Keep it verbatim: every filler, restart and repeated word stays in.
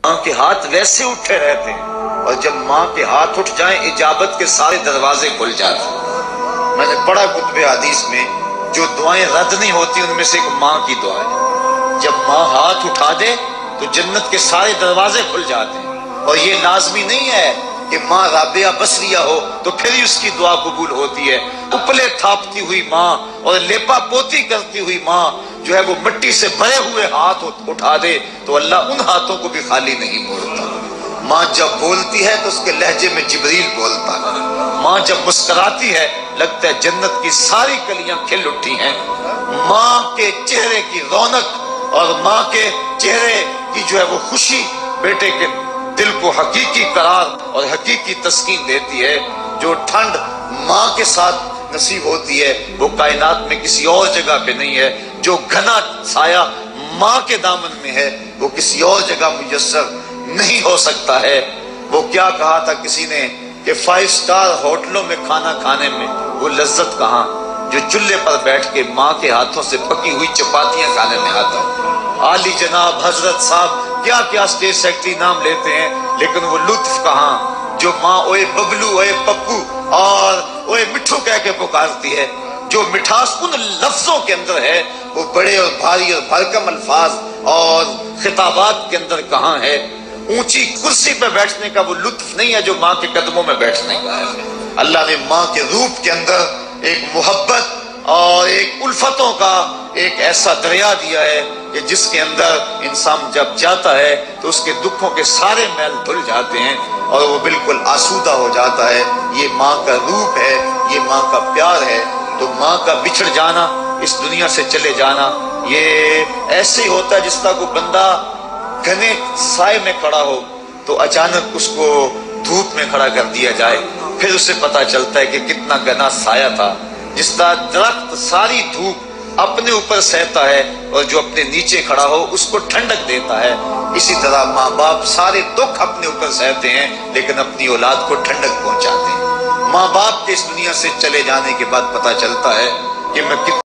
ماں کے ہاتھ ویسے اٹھے رہتے ہیں، اور جب ماں کے ہاتھ اٹھ جائیں اجابت کے سارے دروازے کھل جاتے ہیں۔ میں نے پڑھا کتب حدیث میں جو دعائیں رد نہیں ہوتی ان میں سے ایک ماں کی دعا ہے۔ جب ماں ہاتھ اٹھا دے تو جنت کے سارے دروازے کھل جاتے ہیں، اور یہ لازمی نہیں ہے کہ ماں رابعہ بصریہ ہو تو پھر ہی اس کی دعا قبول ہوتی ہے۔ اپلے تھاپتی ہوئی ماں اور لیپا پوتی کرتی ہوئی ماں جو ہے وہ مٹی سے بھرے ہوئے ہاتھ اٹھا دے تو اللہ ان ہاتھوں کو بھی خالی نہیں موڑتا۔ ماں جب بولتی ہے تو اس کے لہجے میں جبریل بولتا ہے۔ ماں جب مسکراتی ہے لگتا ہے جنت کی ساری کلیاں کھل اٹھی ہیں۔ ماں کے چہرے کی رونق اور ماں کے چہرے کی جو ہے وہ خوشی بیٹے کے دل کو حقیقی قرار اور حقیقی تسکین دیتی ہے۔ جو ٹھنڈ ماں کے ساتھ نصیب ہوتی ہے وہ کائنات میں کسی اور جگہ پہ نہیں ہے۔ جو گھنا سایہ ماں کے دامن میں ہے وہ کسی اور جگہ میسر نہیں ہو سکتا ہے۔ وہ کیا کہا تھا کسی نے کہ فائیو سٹار ہوٹلوں میں کھانا کھانے میں وہ لذت کہاں جو چولہے پر بیٹھ کے ماں کے ہاتھوں سے پکی ہوئی چپاتیاں کھانے میں آتا ہے۔ عالی جناب حضرت صاحب کیا کیا اسٹیٹ سیکرٹری نام لیتے ہیں، لیکن وہ لطف کہاں جو ماں اوے ببلو اوے پپو اور اوے مٹھو کہہ کے پکارتی ہے۔ جو مٹھاس ان لفظوں کے اندر ہے وہ بڑے اور بھاری اور بھرکم الفاظ اور خطابات کے اندر کہاں ہے۔ اونچی کرسی پہ بیٹھنے کا وہ لطف نہیں ہے جو ماں کے قدموں میں بیٹھنے کا ہے۔ اللہ نے ماں کے روپ کے اندر ایک محبت اور ایک الفتوں کا ایک ایسا دریا دیا ہے کہ جس کے اندر انسان جب جاتا ہے تو اس کے دکھوں کے سارے میل دھل جاتے ہیں اور وہ بالکل آسودہ ہو جاتا ہے۔ یہ ماں کا روپ ہے، یہ ماں کا پیار ہے۔ تو ماں کا بچھڑ جانا، اس دنیا سے چلے جانا، یہ ایسے ہی ہوتا ہے جس طرح کوئی بندہ گھنے سائے میں کھڑا ہو تو اچانک اس کو دھوپ میں کھڑا کر دیا جائے، پھر اسے پتا چلتا ہے کہ کتنا گھنا سایہ تھا۔ جس طرح درخت ساری دھوپ اپنے اوپر سہتا ہے اور جو اپنے نیچے کھڑا ہو اس کو ٹھنڈک دیتا ہے، اسی طرح ماں باپ سارے دکھ اپنے اوپر سہتے ہیں لیکن اپنی اولاد کو ٹھنڈک پہنچاتے ہیں۔ ماں باپ کے اس دنیا سے چلے جانے کے بعد پتا چلتا ہے کہ میں